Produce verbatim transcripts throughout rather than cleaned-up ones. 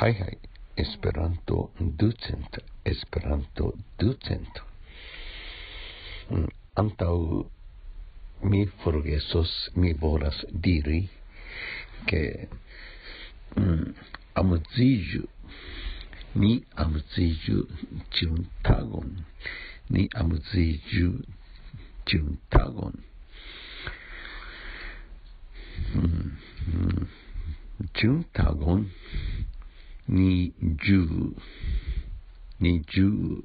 はいはい、エスペラントドゥセント、エスペラントドゥセント。うん、antaŭ mi forgesos, mi volas diri che mm, amuziĝu, ni amuziĝu ĉiun tagon, ni amuziĝu ĉiun tagon. Mm, mm, ĉiun tagon ni ĝuu, ni ĝuu,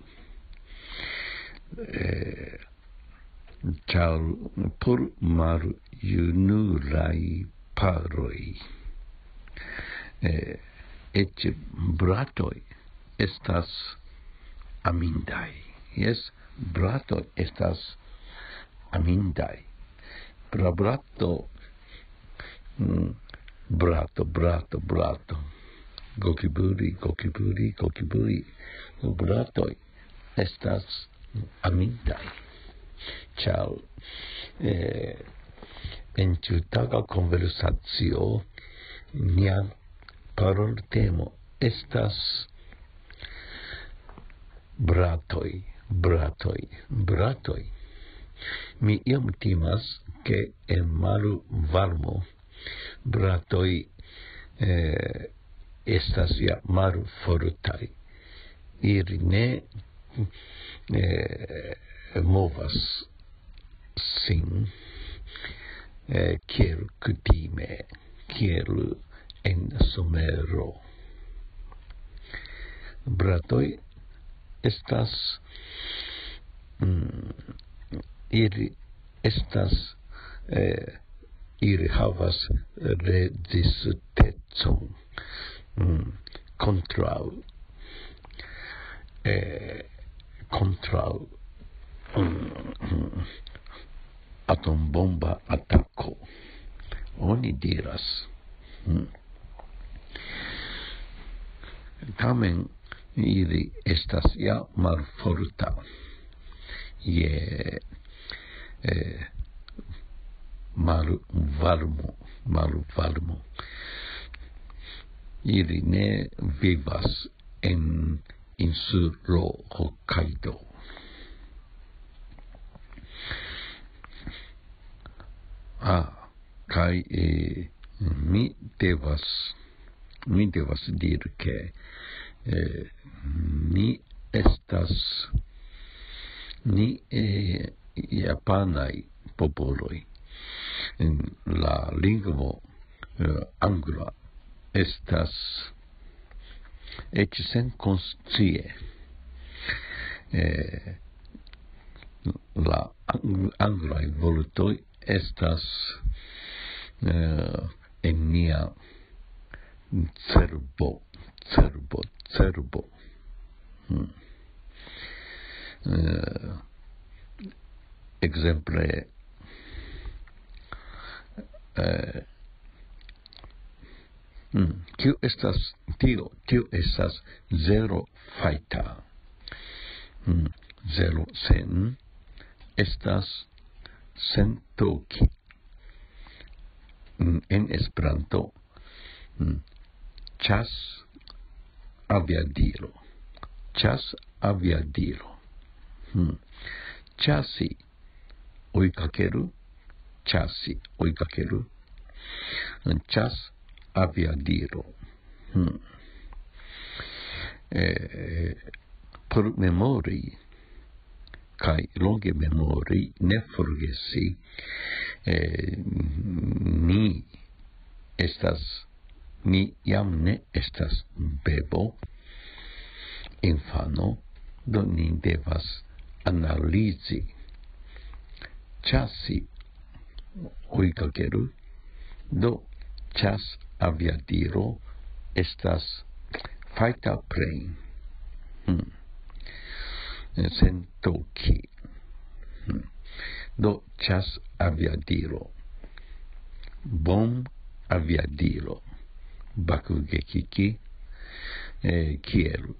eh, ĉar por maljunulaj paroj eh, eĉ bratoj estas amindaj. Jes, bratoj estas amindaj. La brato, mm, brato, brato, brato, gokiburi, gokiburi, gokiburi, bratoj estas amindaj. Ĉar eh, en ĉiutaga konversacio nia paroltemo estas bratoj, bratoj, bratoj. Mi iom timas ke en malvarmo bratoj eh, estas ja malfortaj. Ili ne eh, movas sin eh, kiel kutime, kiel en somero. Bratoj estas mm, ili estas eh, ili havas rezistecon mm, kontraŭ eh, kontraŭ mm, atombomba atako. Oni diras. Mm. Tamen ili estas ja malforta je eh, malvarmo, malvarmo. Ili ne vivas en insulo Hokkaido. Ah, kai eh, mi devas mi devas dir ke eh, ni estas ni eh, japanaj popoloj. En la lingvo eh, angla estas eĉ senkonscie eh, la ang anglaj vortoj estas eh, en nia cerbo, cerbo, cerbo. Hmm. Eh, exemple, eh, hmm, kio estas tio, tio estas zero fajta. Hmm, zero sen estas sentoki. En Esperanto ĉas aviadilo, ĉas aviadilo. Ĉasi oikakeru, ĉasi oikakeru, ĉas aviadilo. Eh, por memori kaj longe memori, ne forgesi, eh, ni estas, ni jam ne estas bebo, infano, do ni devas analizi. Ĉasi oikakeru, do ĉas aviadilo estas fajta plej. Hmm. Sentoki. Hmm. Do ĉas aviadilo. Bom aviadilo. Bakugekiki eh, kiel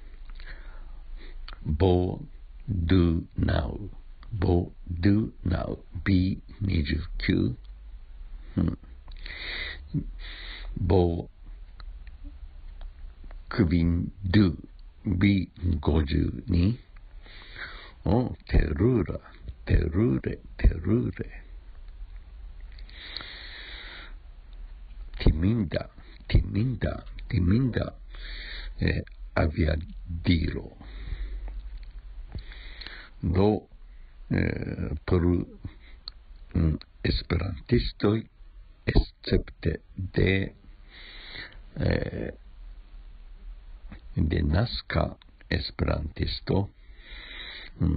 bo do now. Bo do now. B nijukyu. Hmm. Bo クビンドゥビごじゅうにおテルーラテルーレテルーレティミンダティミンダティミンダeh, había dicho do eh, por un esperantisto excepte de eh, de nazca esperantisto mm,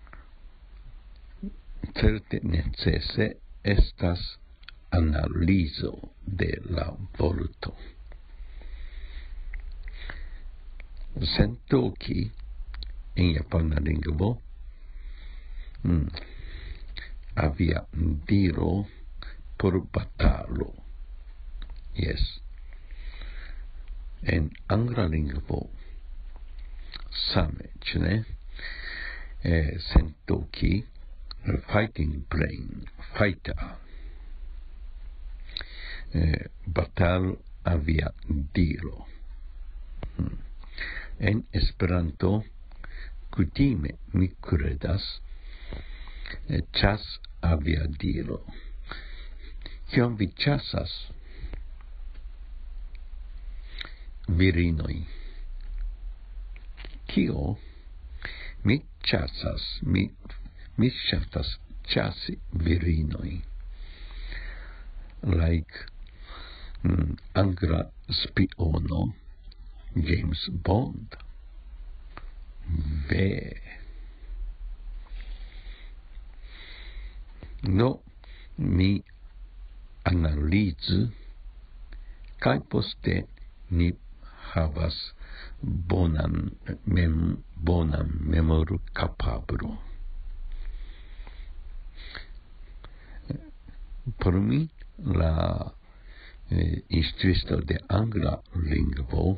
certe necese estas analizo de la volto sentoki in japana lingvo mm, había diro por batalo yes en angla lingvo same chune eh, sentoki fighting brain fighter eh, batalo había diro mm. En Esperanto kutime mi kredas ĉas aviadilo. Kion vi ĉasas? Virinoj. Kio? Mi ĉasas, mi mi ŝatas ĉasi virinoj. Like mm, angla spiono James Bond. Ve. No, mi analizu kaj poste ni havas bonan mem bonan memoru kapablo. Por mi la eh, instruisto de angla lingvo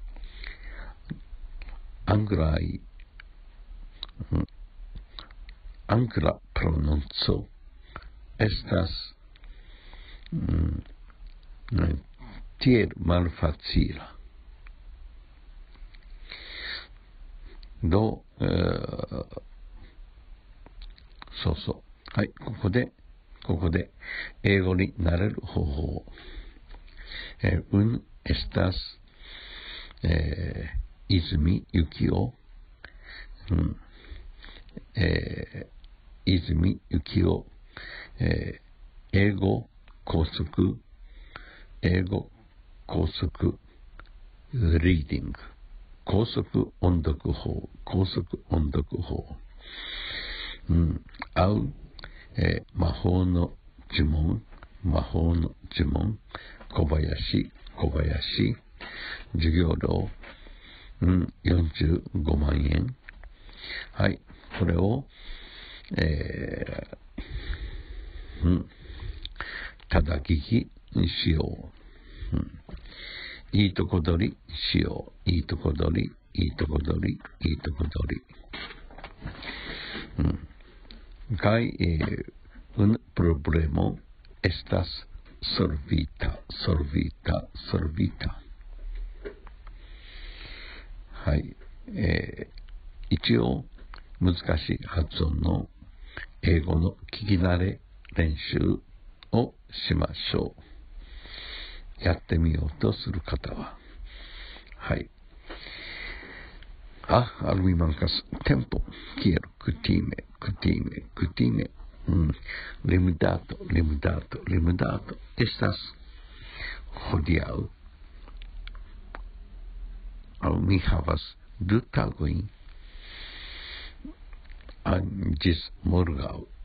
Angrai angla prononco estas mm, tiel malfacila. Do eh, so soはいここでここで英語になれる方法。えー、un estas eh, Izumi Yukio, hmm. eh, Izumi Yukio, eh, Eigo Kosuku, Eigo Kosuku Reading, Kosuku Ondoku Ho, Kosuku Ondoku Ho, hmm. Au, eh, Mahou no Jumon, Mahou no Jumon, Kobayashi, Kobayashi, 授業料うん、よんじゅうごまんえん。はい。これを、えー、うん。ただ聞きにしよう。うん。いいとこ取りしよう。いいとこ取り、いいとこ取り、いいとこ取り。うん。Kaj eh, un problemo estas solvita, solvita, solvita. はい、えー、一応難しい発音の英語の聞き慣れ練習をしましょう。やってみようとする方は、はい。Ah, alwi mankas tempo, kiel kutime, kutime, kutime, mm, limdato, limdato, limdato, estas hodiaŭ. Aŭ mi havas du tagojn ĝis morgaŭ.